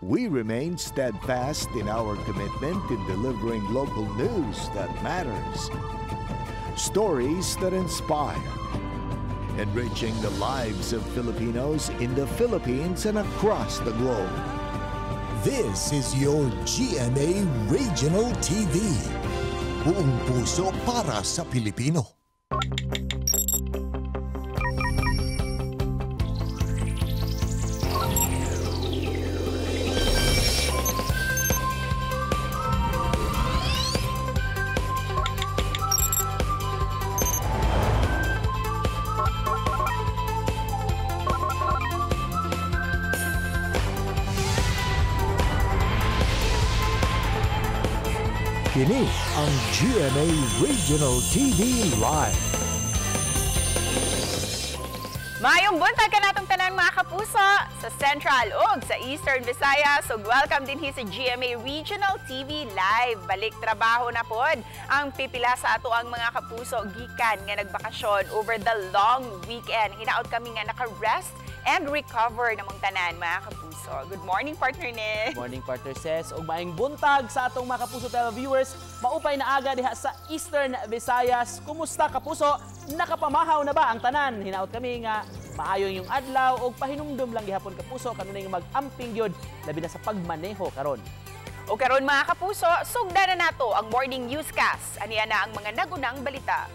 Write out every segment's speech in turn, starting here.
we remain steadfast in our commitment in delivering local news that matters. Stories that inspire. Enriching the lives of Filipinos in the Philippines and across the globe. This is your GMA Regional TV. Buong puso para sa Pilipino. Kini ang GMA Regional TV Live. Mayong buntag ka natong tanan mga kapuso sa Central ug sa Eastern Visayas. Ug welcome din sa GMA Regional TV Live. Balik trabaho na pod ang pipila sa ato ang mga kapuso gikan nga nagbakasyon over the long weekend. Hinaot kami nga naka-rest and recover namang tanan mga kapuso. Good morning, partner Nick. Good morning, partner Ses. Ug maayong buntag sa atong mga kapuso televiewers. Maupay na aga diha sa Eastern Visayas. Kumusta kapuso? Nakapamahaw na ba ang tanan? Hinaot kami nga maayo yung adlaw ug pahinumdum lang gihapon kapuso kanunay nga mag-amping gyud labi na sa pagmaneho karon. O karon mga kapuso, sugdan na nato ang morning newscast. Ania na ang mga nagunang balita.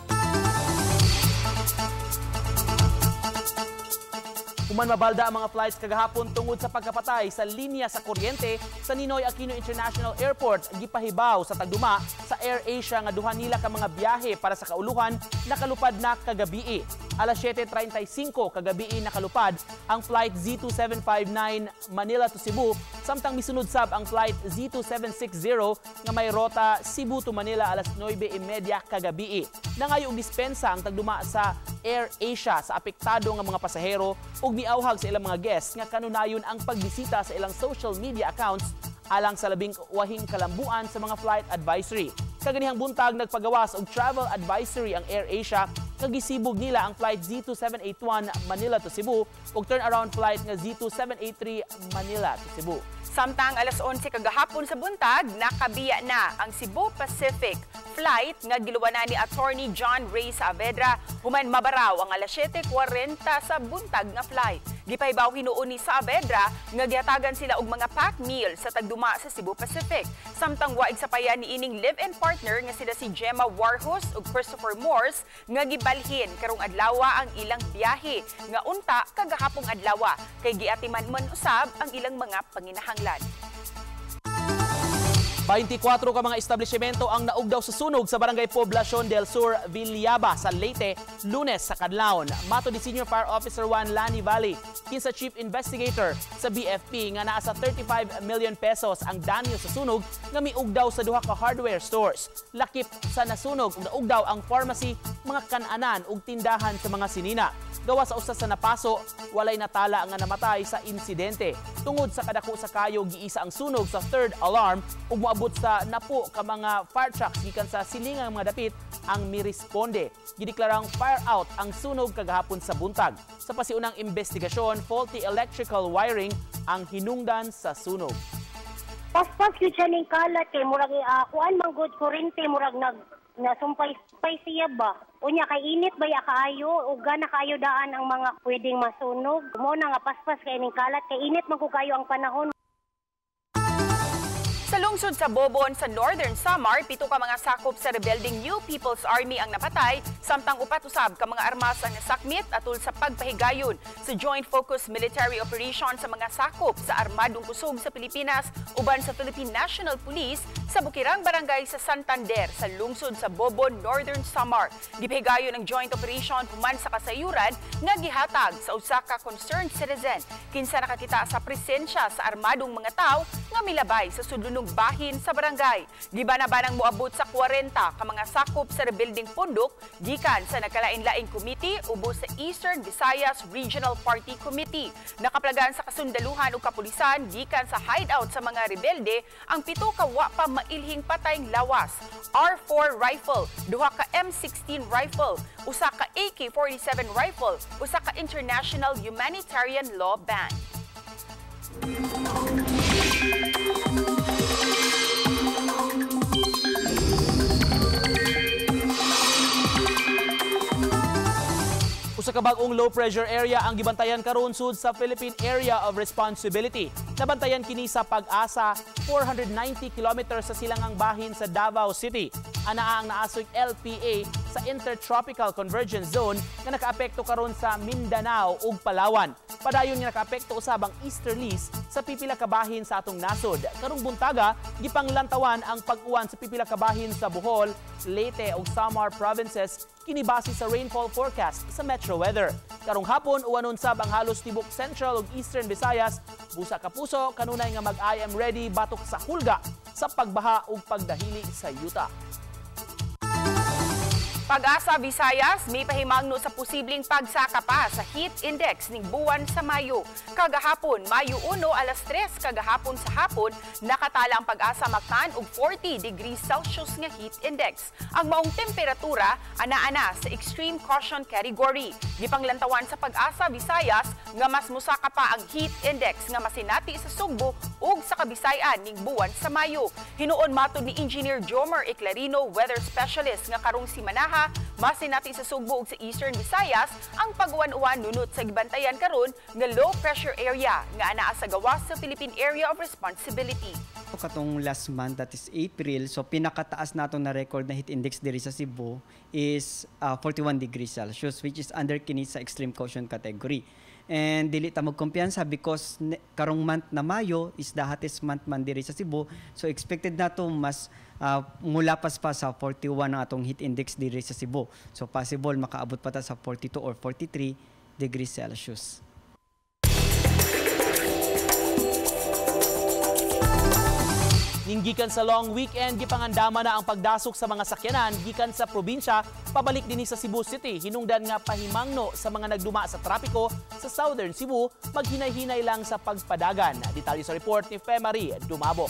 Human mabalda ang mga flights kagahapon tungod sa pagkapatay sa linya sa kuryente sa Ninoy Aquino International Airport. Gipahibaw sa tagduma sa AirAsia nga duha nila ka mga biyahe para sa kauluhan nakalupad na kagabii. Alas 7:35 kagabii nakalupad ang flight Z2759 Manila to Cebu, samtang misunod sab ang flight Z2760 nga may rota Cebu to Manila alas 9:30 kagabii. Nangayo og dispensa ang tagduma sa AirAsia sa apektado nga mga pasahero ug miawhag sa ilang mga guests nga kanunayon ang pagbisita sa ilang social media accounts alang sa labing wahing kalambuan sa mga flight advisory. Kaganihang buntag nagpagawas og travel advisory ang AirAsia nga gisibog nila ang flight Z2781 Manila to Cebu ug turnaround flight nga Z2783 Manila to Cebu. Samtang alas 11 kagahapon sa buntag, nakabiya na ang Cebu Pacific flight nga giluwanan ni Attorney John Ray Saavedra human mabaraw ang alas 7:40 sa buntag nga flight. Gipahibaw hinuon ni Saavedra nga gihatagan sila og mga pack meal sa tagduma sa Cebu Pacific. Samtang waig sapayan ni ining live-in partner nga sila si Gemma Warhus ug Christopher Morse nga gibalhin karong adlawa ang ilang biyahe nga unta kagahapong adlawa kay giatiman man usab ang ilang mga panginahanglan. 24 ka mga establishmento ang naugdaw sa sunog sa Barangay Poblacion del Sur, Villaba sa Leyte, Lunes sa kadlawon. Mato ni Senior Fire Officer 1 Lani Valley, kinsa Chief Investigator sa BFP nga naa sa 35 million pesos ang danyo sa sunog nga miugdaw sa duha ka hardware stores. Lakip sa nasunog ug naugdaw ang pharmacy, mga kan-anan ug tindahan sa mga sinina. Gawa sa usa sa napaso, walay natala nga namatay sa insidente. Tungod sa kadako sa kayo giisa ang sunog sa third alarm ug moabot sa napo ka mga fire trucks gikan sa silingang mga dapit ang miresponde. Gideklarang fire out ang sunog kagahapon sa buntag. Sa pasiunang investigasyon, faulty electrical wiring ang hinungdan sa sunog. Paspas yun siya ning kalat kay murag kuan manggod kurente murag nasumpay siya ba. Unya kay init ba ya kaayo ug gana kaayo daan ang mga pwedeng masunog. Mo na nga paspas kay ning kalat kay init man ko kayo ang panahon. Sa lungsod sa Bobon sa Northern Samar, 7 ka mga sakop sa rebelding New People's Army ang napatay, samtang 4 usab ka mga armas ang nasakmit atol sa pagpahigayon sa Joint Focus Military Operation sa mga sakop sa Armadong Kusog sa Pilipinas uban sa Philippine National Police sa Bukirang Barangay sa Santander sa lungsod sa Bobon, Northern Samar. Gipahigayon ang joint operation human sa kasayuran nga gihatag sa usa ka concerned citizen kinsa nakakita sa presensya sa armadong mga tao nga milabay sa sudlunong bahin sa barangay. Gibanabanang moabot sa 40 ka mga sakop sa rebuilding pundok gikan sa nagkalain-laing committee ubos sa Eastern Visayas Regional Party Committee. Nakaplagan sa kasundaluhan o kapulisan gikan sa hideout sa mga rebelde ang 7 ka wa pa mailhing patayng lawas, R4 rifle, 2 ka M16 rifle, 1 ka AK-47 rifle, 1 ka International Humanitarian Law Band. kabag-ong low pressure area ang gibantayan karon sud sa Philippine Area of Responsibility. Nabantayan kini sa Pag-asa 490 kilometers sa silangang bahin sa Davao City. Anaa ang naasoy LPA sa Intertropical Convergence Zone nga nakaapekto karon sa Mindanao ug Palawan. Padayon nga nakaapekto usab ang easterlies sa pipila ka bahin sa atong nasod. Karong buntaga gipanglantawan ang pag-uwan sa pipila ka bahin sa Bohol, Leyte ug Samar provinces kini base sa rainfall forecast sa Metro Weather. Karong hapon uwanon sab ang halos tibok Central ug Eastern Visayas. Busa ka puso kanunay nga mag-I am ready batok sa hulga sa pagbaha ug pagdahili sa yuta. Pag-asa Visayas, may pahimangno sa posibleng pagsaka pa sa heat index ning buwan sa Mayo. Kagahapon, Mayo 1, alas 3 kagahapon sa hapon, nakatala ang Pag-asa Mactan og 40 degrees Celsius nga heat index. Ang maong temperatura ana-ana sa extreme caution category. Gipanglantawan sa Pag-asa Visayas nga mas musaka pa ang heat index nga masinati sa Sugbo ug sa Kabisayan ning buwan sa Mayo. Hinuon matud ni Engineer Jomer Eclarino, weather specialist nga karong simanaha masinati sa Sugbo ug sa Eastern Visayas ang pag-uwan-uwan nunot sa gibantayan karon nga low pressure area nga anaa sa gawas sa Philippine Area of Responsibility. Katong last month, that is April, so pinakataas nato na record na heat index diri sa Cebu is 41 degrees Celsius, which is under kini sa extreme caution category. And dili ta magkumpiyansa because karong month na Mayo is the hottest month man diri sa Cebu, so expected nato mas mulapas pa sa 41 ang atong heat index diri sa Cebu. So possible makaabot pa ta sa 42 or 43 degrees Celsius. Gikan sa long weekend, gipangandama na ang pagdasok sa mga sakyanan gikan sa probinsya pabalik dinhi sa Cebu City. Hinungdan nga pahimangno sa mga nagduma sa trapiko sa Southern Cebu, maghinay-hinay lang sa pagpadagan. Detalye sa report ni Marie Dumabo.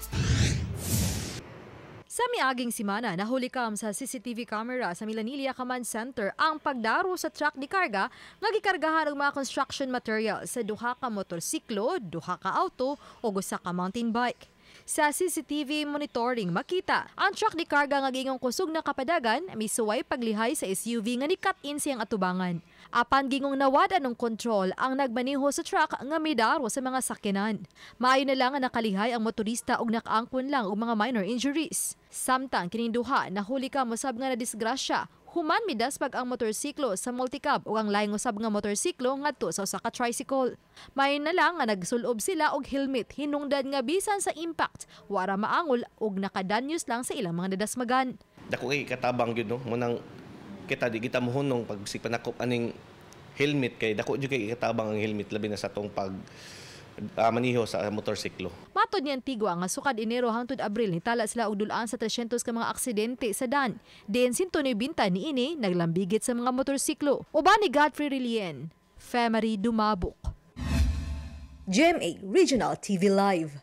Sa miaging simana, nahuli kam sa CCTV camera sa Milanilla Command Center ang pagdaro sa truck di karga nga gikargahan og mga construction material sa duha ka motorsiklo, duha ka auto o usa ka mountain bike. Sa CCTV monitoring makita, ang truck di karga nga gingong kusog na kapadagan may suway paglihay sa SUV nga ni-cut-in siyang atubangan. Apan gingong nawada ng kontrol ang nagmaneho sa truck nga midaro sa mga sakyanan. Maayo na lang nga nakalihay ang motorista ug nakaangkon lang og mga minor injuries. Samtang kining duha nahuli ka mosab nga na disgrasya. Human midas pag ang motorsiklo sa multicab o ang laing usab nga motorsiklo ngadto sa usa ka tricycle. May na lang nga nagsulob sila og helmet hinungdan nga bisan sa impact wara maangol og nakadanyos lang sa ilang mga nadasmagan. Dako kay katabang gyud no munang kita di kita mohonong pag sipanakop aning helmet kay dako jud kay katabang ang helmet labi na sa tong pag maniho sa motorsiklo. Matod ni Antigua nga sukad Enero hangtod Abril nitala sila og dulaan sa 300 ka mga aksidente sa dan. Diin sinto ni binta ni ini naglambigit sa mga motorsiklo. Uban ni Godfrey Rilien, Marie Dumabo. GMA Regional TV Live.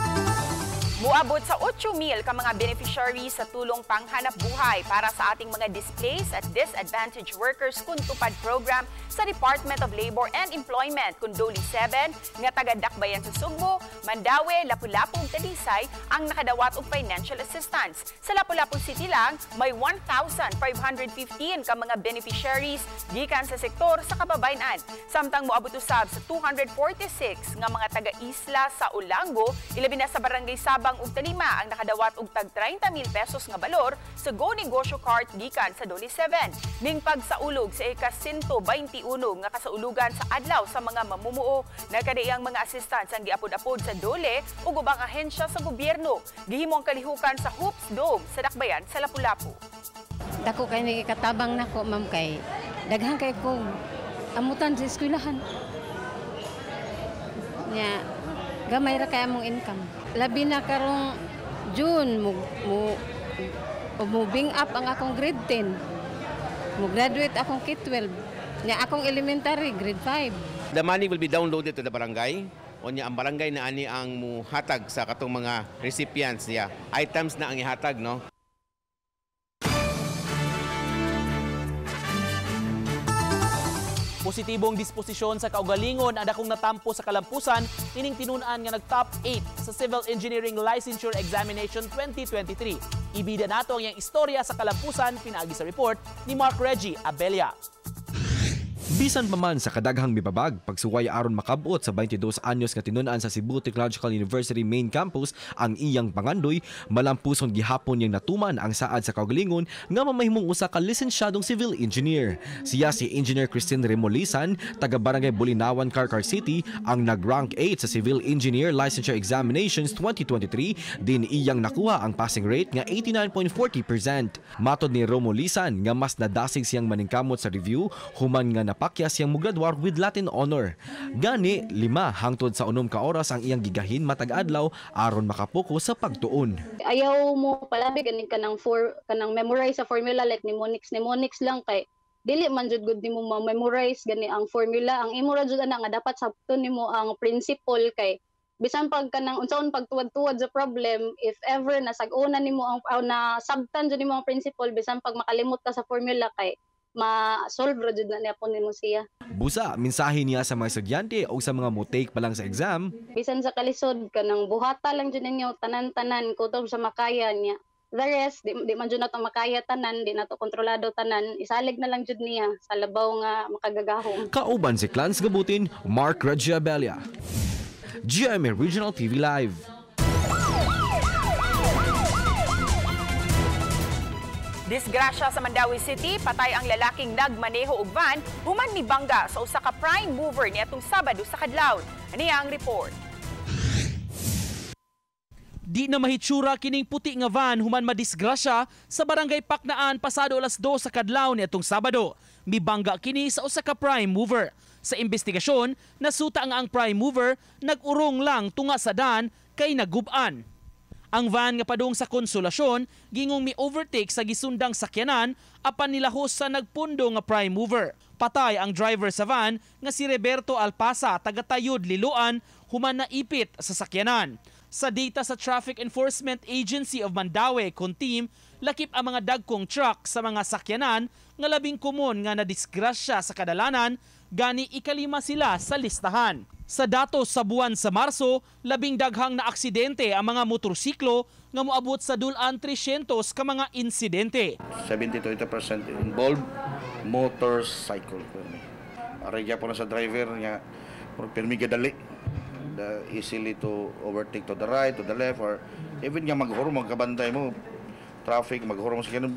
Muabot sa 8,000 ka mga beneficiaries sa tulong panghanap buhay para sa ating mga displaced at disadvantaged workers kun tupad program sa Department of Labor and Employment kun Doli 7 nga taga-Dakbayan sa Sugbo, Mandaue, Lapu-Lapu ug Talisay ang nakadawat og financial assistance. Sa Lapu-Lapu City lang may 1,515 ka mga beneficiaries gikan sa sektor sa kababayan. Samtang muabot usab sa 246 nga mga taga-isla sa Ulango, ilabi na sa Barangay Sabang ug Talima ang nakadawat og tag 30,000 pesos nga balor sa Go Negosyo Card gikan sa Doli 7. Ning pagsaulog sa ika-121 nga kasaulugan sa adlaw sa mga mamumuo, nagkadaiyang mga assistance ang giapod-apod sa Dole ug ubang ahensya sa gobyerno. Gihimo ang kalihukan sa Hoops Dome sa Dakbayan sa Lapu-Lapu. Dako kay nagikatabang nako ma'am kay daghan kay ko amutan sa eskwelahan. Nya gamay ra kay among income. Labi na karong June moving up ang akong grade 10. Mo graduate akong K-12. Nya akong elementary grade 5. The money will be downloaded to the barangay. O nya ang barangay na ani ang muhatag sa katong mga recipients niya. Items na ang ihatag no. Positibong disposisyon sa kaugalingon ang dakong natampo sa kalampusan ining tinun-an nga nag-top 8 sa Civil Engineering Licensure Examination 2023. Ibida nato ang iyang istorya sa kalampusan pinaagi sa report ni Mark Reggie Abelia. Bisan pa man sa kadaghang mibabag, pagsuway aron makabot sa 22 anyos nga tinun-an sa Cebu Technological University main campus ang iyang pangandoy, malampuson gihapon niyang natuman ang saad sa kaugalingon nga mamahimong usa ka lisensyadong civil engineer. Siya si Engineer Christine Remolisan, taga Barangay Bulinawan, Carcar City, ang nag-rank 8 sa Civil Engineer Licensure Examinations 2023, din iyang nakuha ang passing rate nga 89.40%. Matod ni Remolisan nga mas nadasig siyang maningkamot sa review human nga napakya siyang mugradwar with Latin honor. Gani 5 hangtod sa 6 ka oras ang iyang gigahin matag adlaw aron makapokus sa pagtuon. Ayaw mo palabi ganin kanang memorize sa formula like mnemonics lang kay dili man jud gud nimo ma-memorize gani ang formula. Ang imo ra jud ana nga dapat sabton nimo ang principle kay bisan pag kanang unsaon pagtuwad-tuwad sa problem, if ever nasag-una nimo ang nasabtan jud nimo ang principle, bisan pag makalimot ka sa formula kay ma-solve ra jud na niya po nimo siya. Busa, mensahe niya sa mga estudyante o sa mga mo-take pa lang sa exam. Bisan sa kalisod kanang buhata lang jud ninyo tanan-tanan kutob sa makaya niya. The rest, di man jud nato makaya tanan, di nato kontrolado tanan, isalig na lang jud niya sa labaw nga makagagahom. Kauban si Clans Gabutin, Mark Regiabelia. GMA Regional TV Live. Disgrasya sa Mandawi City, patay ang lalaking nagmaneho og van human mibangga sa usa ka prime mover niadtong Sabado sa kadlawon. Ania ang report. Di na mahitsura kining puti nga van human madisgrasya sa barangay Paknaan pasado alas 2 sa kadlawon niadtong Sabado. Mibangga kini sa usa ka prime mover. Sa investigasyon, nasuta nga ang prime mover nag-urong lang tunga sa daan kay nagub-an. Ang van nga padung sa Konsolasyon gingong mi-overtake sa gisundang sakyanan apan nilahos sa nagpundo nga prime mover. Patay ang driver sa van nga si Roberto Alpasa, taga Tayud, Liloan, human naipit sa sakyanan. Sa data sa Traffic Enforcement Agency of Mandawi, Contim, lakip ang mga dagkong truck sa mga sakyanan nga labing komon nga nadisgrasya sa kadalanan, gani ikalima sila sa listahan. Sa datos sa buwan sa Marso, labing daghang na aksidente ang mga motorsiklo nga moabot sa dulan 300 ka mga insidente. 70 to 80% involved motorcycle. Araya po na sa driver nga permiga dali. Easily to overtake to the right, to the left, or even nga maghuro, magkabantay mo, traffic, maghuro mo sa kanang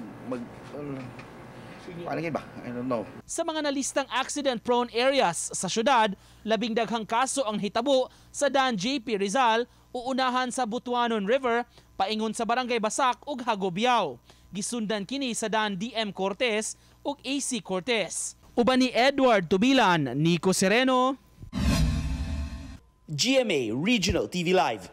paano ba? I don't know. Sa mga nalistang accident-prone areas sa syudad, labing daghang kaso ang hitabo sa daan JP Rizal, uunahan sa Butuanon River, paingon sa Barangay Basak ug Hagobiao. Gisundan kini sa daan DM Cortez ug AC Cortez. Uban ni Edward Tubilan, Nico Sereno, GMA Regional TV Live.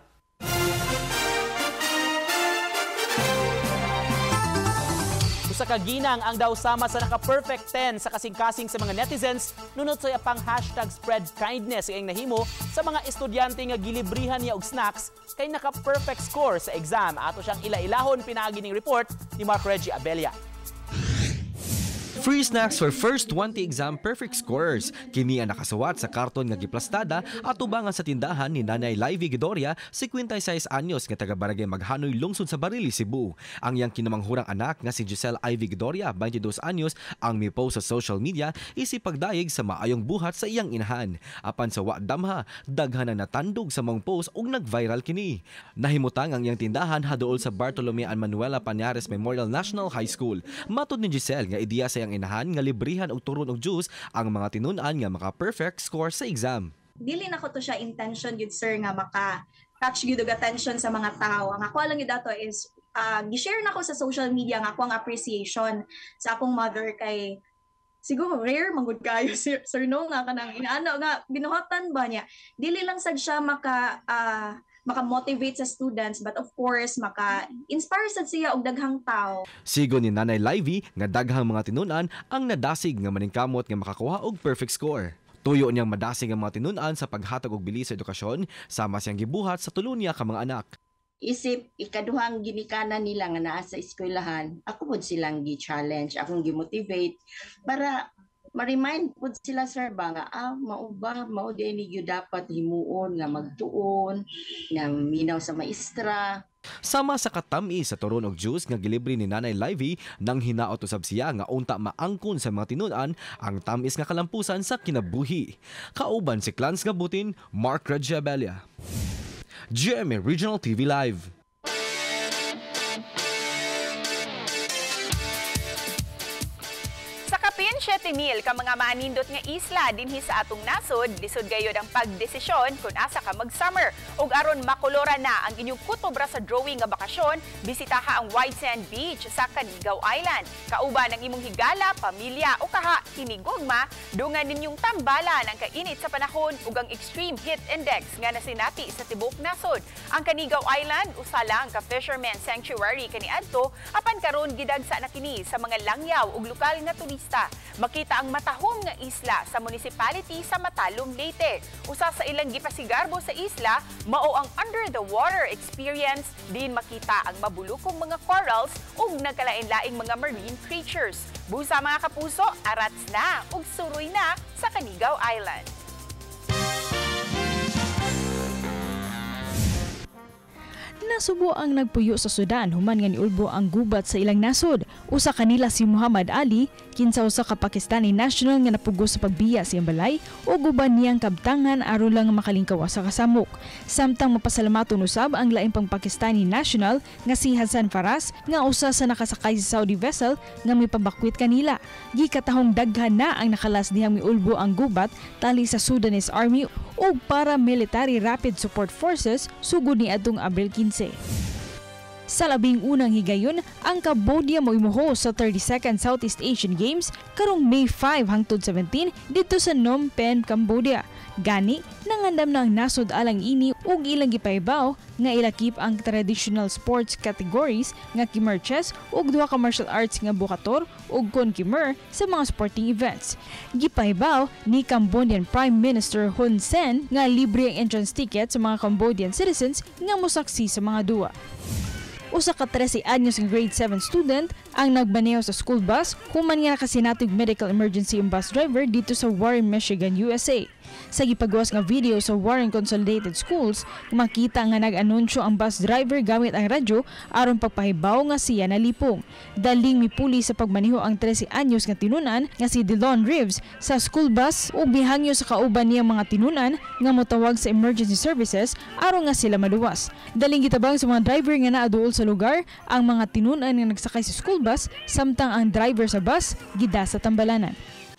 Usa ka ginang ang daw sama sa naka-perfect 10 sa kasing-kasing sa mga netizens nunot sa pang #spreadkindness ang nahimo sa mga estudyante nga gilibrihan niya og snacks kay naka-perfect score sa exam. Ato siyang ila-ilahon pinaagi ning report ni Mark Reggie Abelia. Free snacks for first 20 exam perfect scorers. Kini ang nakasuwat sa karton nga giplastada at ubangan sa tindahan ni Nanay Livy Gidoria, 56 anyos nga taga Barangay Maghanoy, lungsod sa Barili, Cebu. Ang iyang kinamanghurang anak nga si Giselle Ivy Gidoria, 22 anyos, ang mipost sa social media isip pagdayeg sa maayong buhat sa iyang inahan. Apan sa wadamha, daghan na natandog sa mong post ug nag-viral kini. Nahimutang ang iyang tindahan haduol sa Bartolome and Manuela Pañares Memorial National High School. Matod ni Giselle nga ideya sa iyang inahan nga librihan og turon og juice ang mga tinun-an nga maka-perfect score sa exam. Dili na ko to siya intention yun sir nga maka-catch gyud og attention sa mga tao. Ang ako lang yun dato is gi-share na ko sa social media nga ako ang appreciation sa akong mother kay siguro rare manggod kayo sir no nga kanang inaano nga binuhatan ba niya. Dili lang sad siya maka-motivate sa students but of course maka-inspire sad siya og daghang tao. Sigon ni Nanay Livy nga daghang mga tinun-an ang nadasig nga maningkamot nga makakuha og perfect score. Tuyo niyang madasig ang mga tinun-an sa paghatag og bilis sa edukasyon sama siyang gibuhat sa tulo niya ka mga anak. Isip ikaduhang ginikanan nila nga naa sa eskwelahan, ako pod silang gi-challenge, akong gi-motivate para ma-remind po sila sir ba nga mao di ni gyud dapat himuon nga magtuon nga minaw sa maestra. Sama sa katamis sa turon og juice nga gilibre ni Nanay Livy nang hinaot usab siya nga unta maangkon sa mga tinud-an ang tamis nga kalampusan sa kinabuhi. Kauban si Clans Gabutin, Mark Regiabelia. GMA Regional TV Live. Sa kapin 7,000 ka mga maanindot nga isla dinhi sa atong nasod, lisod gayud ang pagdesisyon kung asa ka mag-summer. Ug aron makolora na ang inyong kutobra sa drawing nga bakasyon, bisitaha ang White Sand Beach sa Canigaw Island. Kauban ang imong higala, pamilya o kaha hinigugma, dungan ninyong tambalan ang kainit sa panahon ug ang extreme heat index nga nasinati sa tibok nasod. Ang Canigaw Island usa lang ka fisherman sanctuary kaniadto, apan karon gidagsa na kini sa mga langyaw ug lokal nga turista. Makita ang matahom nga isla sa municipality sa Matalom, Leyte. Usa sa ilang gipasigarbo sa isla, mao ang under the water experience, din makita ang mabulukong mga corals ug nagkalain-laing mga marine creatures. Busa mga kapuso, arats na ug suroy na sa Canigaw Island. Nasubo ang nagpuyo sa Sudan human nga niulbo ang gubat sa ilang nasod. Usa kanila si Muhammad Ali, kinsa usa ka Pakistani national nga napugos sa pagbiya sa iyang balay o guban niyang kabtangan aron lang makalingkaw sa kasamok. Samtang mapasalamaton usab ang laing pang Pakistani national nga si Hassan Faras nga usa sa nakasakay sa Saudi vessel nga mipabakwit kanila. Gikatahong daghan na ang nakalas dihang miulbo ang gubat tali sa Sudanese Army o paramilitary rapid support forces sugod ni adtong Abril 15. Sa labing unang higayon, ang Cambodia mo imuho sa 32nd Southeast Asian Games karong May 5 hangtod 17 dito sa Phnom Penh, Cambodia. Gani, nangandam na ang nasod alang ini ug ilang gipaibaw nga ilakip ang traditional sports categories nga Khmer chess ug duha ka martial arts nga bukator ug kon Khmer sa mga sporting events. Gipaibaw ni Cambodian Prime Minister Hun Sen nga libre ang entrance ticket sa mga Cambodian citizens nga mosaksi sa mga duwa. Usa ka 13 anyos ng grade 7 student ang nagbaneho sa school bus human nga nakasinatog medical emergency ang bus driver dito sa Warren, Michigan, USA. Sa gipagawas nga video sa Warren Consolidated Schools, makita nga nag-anunsyo ang bus driver gamit ang radyo aron pagpahibaw nga siya nalipong. Daling mipuli sa pagmaneho ang 13 anyos nga tinunan nga si Delon Reeves sa school bus ug bihangyo sa kauban niyang mga tinunan nga motawag sa emergency services aron nga sila maluwas. Daling gitabang sa mga driver nga naaduol sa lugar ang mga tinunan nga nagsakay sa school bus samtang ang driver sa bus gida sa tambalanan.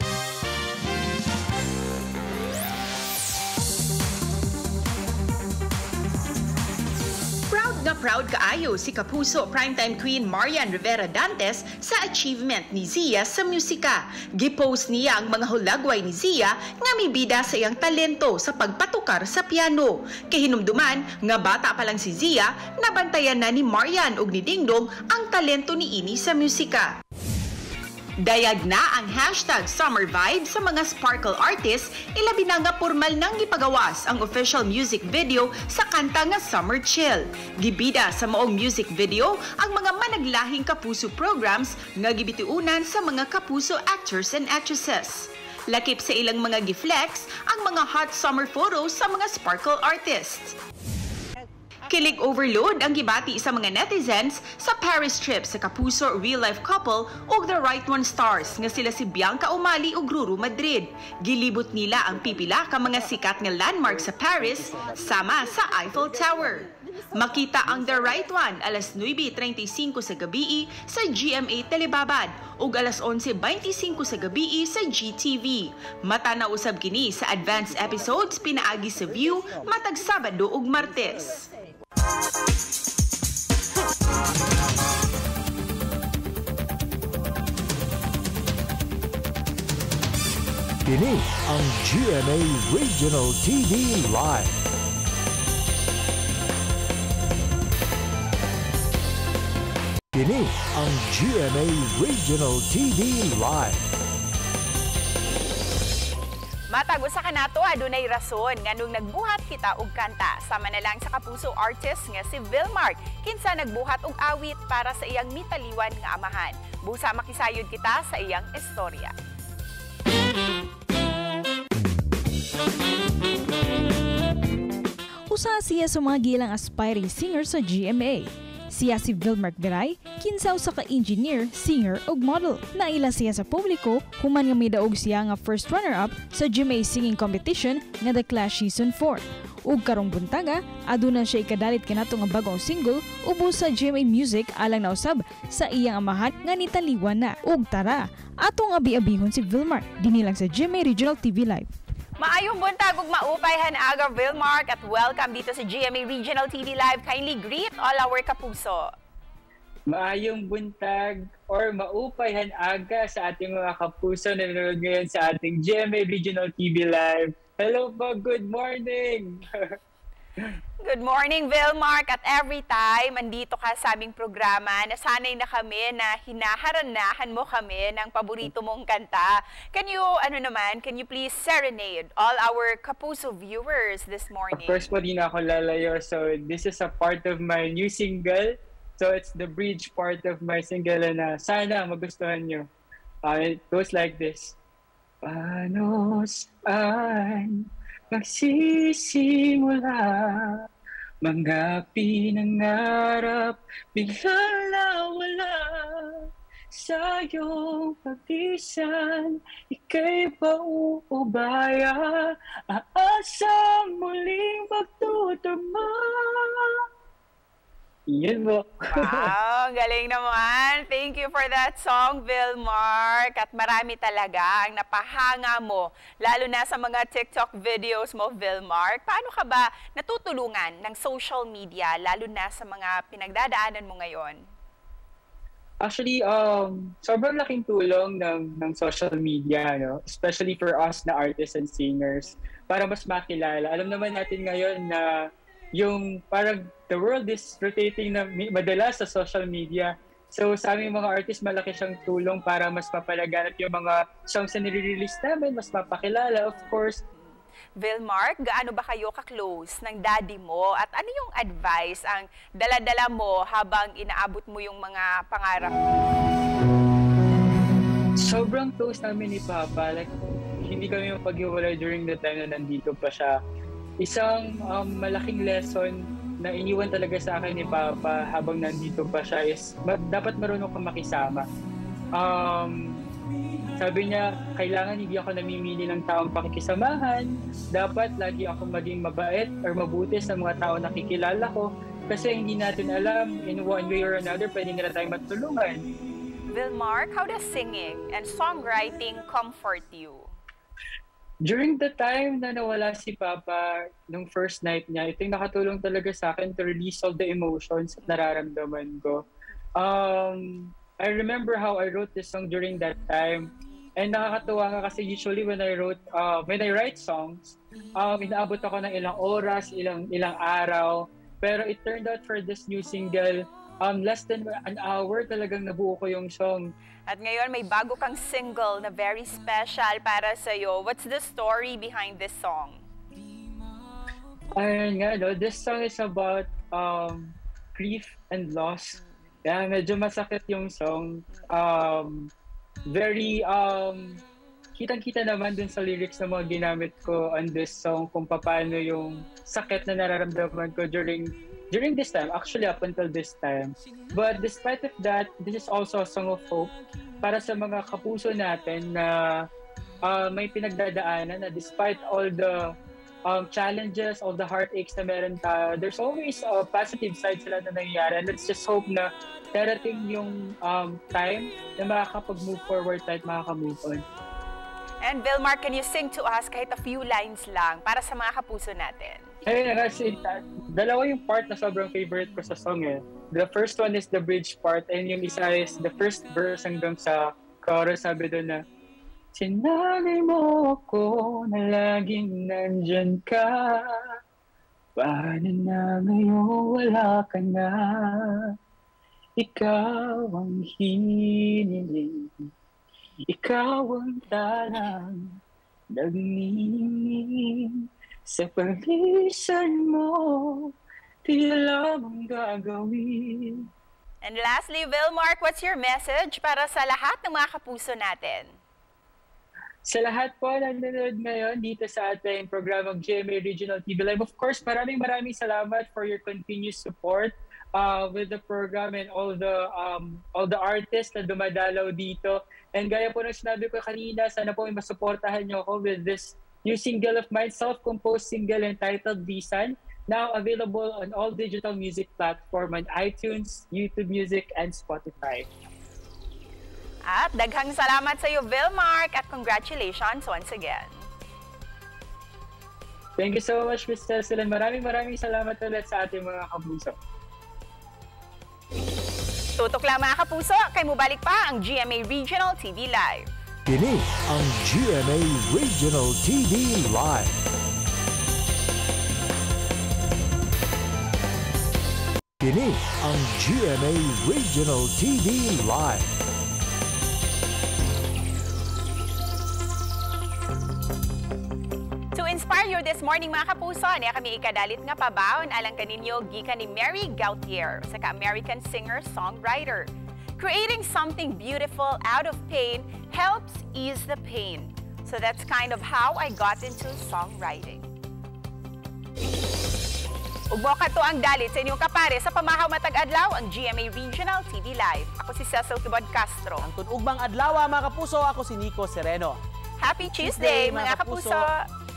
Proud kaayo si kapuso primetime queen Marian Rivera Dantes sa achievement ni Zia sa musika. Gipost niya ang mga hulagway ni Zia nga mibida sa iyang talento sa pagpatukar sa piano. Kahinumduman nga bata pa lang si Zia, nabantayan na ni Marian ug ni Dingdong ang talento ni ini sa musika. Dayag na ang #Summer Vibe sa mga sparkle artists, ilabi na nga pormal nang gipagawas ang official music video sa kanta nga Summer Chill. Gibida sa maong music video ang mga managlahing kapuso programs nga gibitiunan sa mga kapuso actors and actresses. Lakip sa ilang mga giflex ang mga hot summer photos sa mga sparkle artists. Kilig overload ang gibati sa mga netizens sa Paris trip sa kapuso real-life couple ug the right one stars nga sila si Bianca Umali ug Ruru Madrid. Gilibot nila ang pipila ka mga sikat nga landmark sa Paris sama sa Eiffel Tower. Makita ang the right one alas 9:35 sa gabi sa GMA Telebabad ug alas 11:25 sa gabi sa GTV. Matanaw usab kini sa advanced episodes pinaagi sa View matag Sabado ug Martes. Kini ang GMA Regional TV Live. Kini ang GMA Regional TV Live. Matag usa ka nato adunay rason nganong nagbuhat kita og kanta sama na lang sa kapuso artist nga si Vilmark kinsa nagbuhat og awit para sa iyang mitaliwan nga amahan. Busa makisayod kita sa iyang istorya. Usa siya sa mga gilang aspiring singer sa GMA. Siya si Vilmark Veray, kinsa usa ka engineer, singer ug model. Naila siya sa publiko human nga midaog siya nga first runner-up sa GMA singing competition nga The Clash Season 4. Ug karong buntaga, aduna siya ikadalit kanato nga bagong single ubos sa GMA Music alang nausab sa iyang amahan nga nitaliwan na. Ug tara, atong abi-abihon si Vilmark dinhi lang sa GMA Regional TV Live. Maayong buntag ug maupayhan aga Vilmark at welcome dito sa GMA Regional TV Live. Kindly greet all our kapuso. Maayong buntag or maupayhan aga sa ating mga kapuso na nanonood ngayon sa ating GMA Regional TV Live. Hello po, good morning! Good morning, Vilmark. At every time, andito ka sa aming programa, nasanay na kami na hinaharanahan mo kami ng paborito mong kanta. Can you please serenade all our Kapuso viewers this morning? Of course po, di na ako lalayo. So, this is a part of my new single. So, it's the bridge part of my single na sana magustuhan nyo. It goes like this. Paano saan magsisimula mga pinangarap biglang nawala sa iyong pagtisan, ika'y paubaya, aasang muling magtutugma. Yan mo. Wow, galing naman. Thank you for that song, Vilmark. At marami talaga ang napahanga mo, lalo na sa mga TikTok videos mo, Vilmark. Paano ka ba natutulungan ng social media, lalo na sa mga pinagdadaanan mo ngayon? Actually, sobrang laking tulong ng social media, no? Especially for us na artists and singers, para mas makilala. Alam naman natin ngayon na yung parang the world is rotating na madalas sa social media. So sa aming mga artists, malaki siyang tulong para mas mapalaganap yung mga songs na nire-release namin, mas mapakilala, of course. Vilmark, gaano ba kayo ka-close ng daddy mo? At ano yung advice ang dala-dala mo habang inaabot mo yung mga pangarap mo? Sobrang close namin ni Papa. Like, hindi kami mapag-iwalay during the time na nandito pa siya. Isang malaking lesson na iniwan talaga sa akin ni Papa habang nandito pa siya is dapat marunong kang makisama. Sabi niya, kailangan hindi ako namimili ng taong pakikisamahan. Dapat lagi ako maging mabait or mabuti sa mga tao na nakikilala ko kasi hindi natin alam, in one way or another, pwede nila tayong matulungan. Vilmark, how does singing and songwriting comfort you? During the time na nawala si Papa nung first night niya, ito yung nakatulong talaga sa akin to release all the emotions at nararamdaman ko. I remember how I wrote this song during that time. And nakakatuwa nga kasi usually when I write songs, inaabot ako ng ilang oras, ilang araw. Pero it turned out for this new single, less than an hour talagang nabuo ko yung song. At ngayon may bago kang single na very special para sa'yo. What's the story behind this song? Ayun nga, no? This song is about grief and loss. Kaya medyo masakit yung song. Kitang-kita naman dun sa lyrics na mga ginamit ko on this song kung paano yung sakit na nararamdaman ko during this time, actually up until this time. But despite of that, this is also a song of hope para sa mga kapuso natin na may pinagdadaanan na despite all the challenges, all the heartaches na meron tayo, there's always a positive side sila na nangyayari. And let's just hope na darating yung time na makakapag-move forward tayo at makaka-move on. And Vilmark, can you sing to us kahit a few lines lang para sa mga kapuso natin? Ayun, kasi dalawa yung part na sobrang favorite ko sa song eh. The first one is the bridge part and yung isa is the first verse hanggang sa chorus. Sabi doon na, sinanay mo ako na laging nandyan ka, paano na ngayon wala ka na, ikaw ang hiniling, ikaw ang talang nagniningning. Sa pag-isan mo, di alam ang gagawin. And lastly, Vilmark, what's your message para sa lahat ng mga kapuso natin? Sa lahat po na nanonood ngayon dito sa ating programang GMA Regional TV Live, of course, maraming salamat for your continuous support with the program and all the artists na dumadalaw dito. And gaya po ng sinabi ko kanina, sana po masuportahan niyo ako with this new single of mine, self-composed single entitled Bisan, now available on all digital music platform on iTunes, YouTube Music, and Spotify. At daghang salamat sa iyo, Vilmark, at congratulations once again. Thank you so much, Ms. Cecilyn. Maraming salamat ulit sa ating mga kapuso. Tutok lang mga kapuso, kay mubalik pa ang GMA Regional TV Live. Kini ang GMA Regional TV Live. Kini ang GMA Regional TV Live. To inspire you this morning mga kapuso, niya kami ikadalit nga pabaon alang kaninyo gikan ni Mary Gautier, sa American singer-songwriter. Creating something beautiful out of pain helps ease the pain. So that's kind of how I got into songwriting. Ugbo ka to ang dalit sa inyong kapare sa pamahaw matag adlaw ang GMA Regional TV Live. Ako si Cecil Kibod Castro. Ang tunugmang adlaw mga kapuso, ako si Nico Sereno. Happy Tuesday mga kapuso!